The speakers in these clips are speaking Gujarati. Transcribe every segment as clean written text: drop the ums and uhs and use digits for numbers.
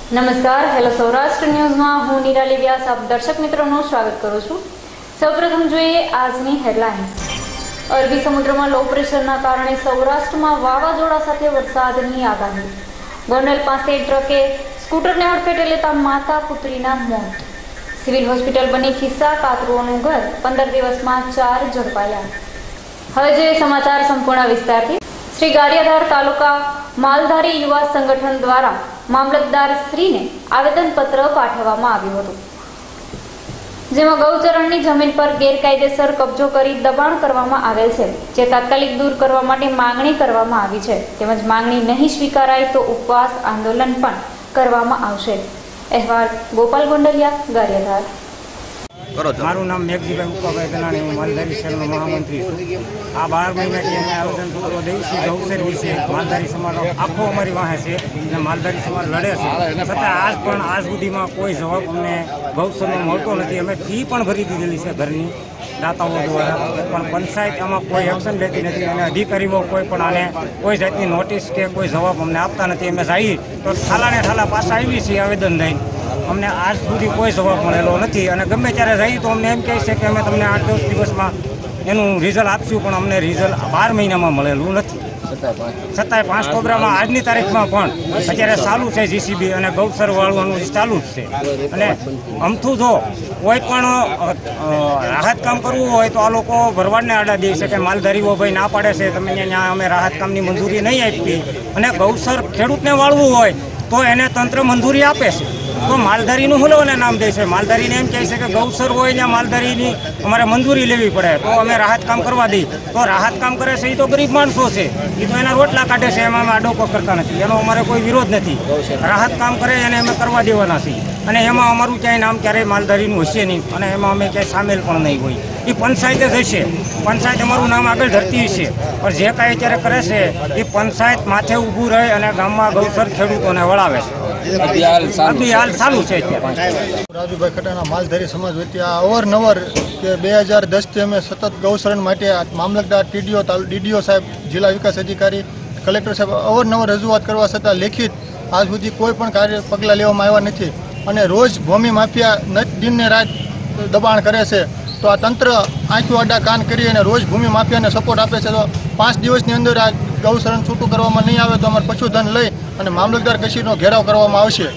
નમસ્કાર, હેલો સૌરાષ્ટ્ર ન્યૂઝમાં હું નિરાલી વ્યાસ આપ દર્શક મિત્રોનું સ્વાગત કરું છું। સૌપ્રથમ જોઈએ આજની હેડલાઇન્સ। અરબી સમુદ્રમાં લો પ્રેશરના કારણે સૌરાષ્ટ્રમાં વાવાઝોડા સાથે વરસાદની આગાહી। ગોંડલ પાસે ટ્રકે સ્કૂટરને હડફેટે લેતા માતા પુત્રીના મોત। સિવિલ હોસ્પિટલ બની ખિસ્સા કાતરુઓનું ઘર, 15 દિવસમાં 4 ઝડપાયા। હવે જોઈએ સમાચાર સંપૂર્ણ વિસ્તારથી। શ્રી ગારિયાધાર તાલુકા માલધારી યુવા સંગઠન દ્વારા મામલતદાર શ્રીને આવેદનપત્ર પાઠવવામાં આવ્યું હતું, જેમાં ગૌચરણની જમીન પર ગેરકાયદેસર કબજો કરી દબાણ કરવામાં આવેલ છે, જે તાત્કાલિક દૂર કરવા માટે માંગણી કરવામાં આવી છે, તેમજ માંગણી નહીં સ્વીકારાય તો ઉપવાસ આંદોલન પણ કરવામાં આવશે। અહેવાલ ગોપાલ ગોંડલિયા, ગારિયાધાર। મારું નામ મેઘજીભાઈ ઉપાભાઈ ગનાણી, હું માલધારી શહેરનો મહામંત્રી છું। આ 12 મહિનાથી અમે આવેદનપત્રો દઈએ છીએ ગૌચર વિશે। માલધારી સમાજ આખો અમારી વાહે છે અને માલધારી સમાજ લડે છે, છતાં આજ સુધીમાં કોઈ જવાબ અમને ગૌચરનો મળતો નથી। અમે ફી પણ ભરી દીધેલી છે ઘરની દાતાઓ દ્વારા, પણ પંચાયત આમાં કોઈ એક્શન લેતી નથી અને અધિકારીઓ કોઈ પણ આને કોઈ જાતની નોટિસ કે કોઈ જવાબ અમને આપતા નથી। અમે જઈએ તો ઠાલા ને ઠાલા પાછા આવી છીએ આવેદન દઈને, અમને આજ સુધી કોઈ જવાબ મળેલો નથી અને ગમે ત્યારે જઈએ તો અમને એમ કહે છે કે અમે તમને 8-10 દિવસમાં એનું રિઝલ્ટ આપશું, પણ અમને રિઝલ્ટ 12 મહિનામાં મળેલું નથી। છતાંય 5 કોબરામાં આજની તારીખમાં પણ અત્યારે ચાલુ છે જીસીબી અને ગૌચર વાળવાનું ચાલુ જ છે। અને અમથું જો કોઈ પણ રાહત કામ કરવું હોય તો આ લોકો ભરવાડને આડા દે છે કે માલધારીઓ ભાઈ ના પાડે છે, તમે ત્યાં અમે રાહત કામની મંજૂરી નહીં આપી, અને ગૌચર ખેડૂતને વાળવું હોય તો એને તંત્ર મંજૂરી આપે છે, તો માલધારીનું હુલોને નામ દે છે। માલધારીને એમ કહે છે કે ગૌચર હોય ત્યાં માલધારીની અમારે મંજૂરી લેવી પડે તો અમે રાહત કામ કરવા દઈએ, તો રાહત કામ કરે છે એ તો ગરીબ માણસો છે, એ તો એના રોટલા કાઢે છે, એમાં અમે આડોપો કરતા નથી, એનો અમારે કોઈ વિરોધ નથી। રાહત કામ કરે એને અમે કરવા દેવાના છીએ અને એમાં અમારું ક્યાંય નામ ક્યારેય માલધારીનું હશે નહીં અને એમાં અમે ક્યાંય સામેલ પણ નહીં હોય। એ પંચાયતે જ હશે, પંચાયત અમારું નામ આગળ ધરતી હશે, પણ જે કાંઈ અત્યારે કરે છે એ પંચાયત માથે ઊભું રહે અને ગામમાં ગૌચર ખેડૂતોને વળાવે છે। હાલ ચાલુ છે રાજુભાઈ ખટાણા માલધારી સમાજ વતી અવારનવાર કે 2010થી અમે સતત ગૌશરણ માટે મામલતદાર, ડીડીઓ સાહેબ, જિલ્લા વિકાસ અધિકારી, કલેક્ટર સાહેબ અવારનવાર રજૂઆત કરવા છતાં લેખિત આજ સુધી કોઈ પણ પગલાં લેવામાં આવ્યા નથી અને રોજ ભૂમિ માફિયા દિનને રાત દબાણ કરે છે, તો આ તંત્ર આંખો આડા કાન કરી અને રોજ ભૂમિ માફિયાને સપોર્ટ આપે છે। તો 5 દિવસની અંદર આ ગૌશરણ છૂટું કરવામાં નહીં આવે તો અમારે પશુધન લઈ અને મામલતદાર કચેરીનો ઘેરાવ કરવામાં આવશે।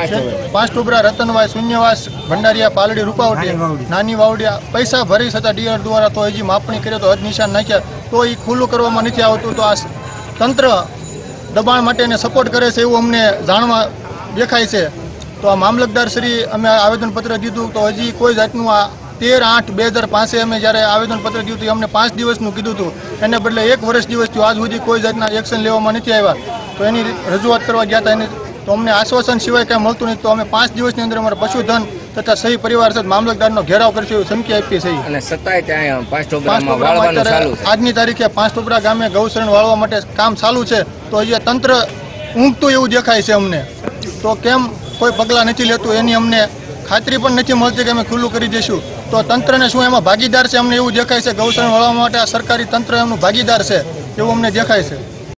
5 ટુબરા, રતનવાય, શૂન્યવાસ, ભંડારીયા, પાલડી, રૂપાવટી, નાની વાવડિયા પૈસા ભરી છતાં ડીઆર દ્વારા તો હજી માપણી કરે તો હદ નિશાન નાખ્યા તો એ ખુલ્લું કરવામાં નથી આવતું, તો આ તંત્ર દબાણ માટે એને સપોર્ટ કરે છે એવું અમને જાણવા દેખાય છે। તો આ મામલતદાર શ્રી અમે આવેદનપત્ર દીધું તો હજી કોઈ જાતનું આ 13/8/2005 અમે જ્યારે આવેદનપત્ર દીધું અમને 5 દિવસનું કીધું હતું, એને બદલે 1 વર્ષ દિવસ થયું, આજ સુધી કોઈ જાતના એક્શન લેવામાં નથી આવ્યા। તો એની રજૂઆત કરવા ગયા હતા, તો અમને આશ્વાસન સિવાય કાંઈ મળતું નથી, તો અમે 5 દિવસની અંદર અમારા પશુધન તથા સહી પરિવાર સાથે મામલતદારનો ઘેરાવ કરશું એવું ધમકી આપી છે। અને સતાય ત્યાં 5 ટોપરામાં વાળવાનું ચાલુ છે। આજની તારીખે 5 ટોપરા ગામે ગૌશરણ વાળવા માટે કામ ચાલુ છે, તો હજી તંત્ર ઊંઘતું એવું દેખાય છે અમને, તો કેમ કોઈ પગલાં નથી લેતું એની અમને ખાતરી પણ નથી મળતી કે અમે ખુલ્લું કરી દઈશું। તો તંત્રને શું એમાં ભાગીદાર છે અમને એવું દેખાય છે, ગૌશરણ વાળવા માટે આ સરકારી તંત્ર એમનું ભાગીદાર છે એવું અમને દેખાય છે।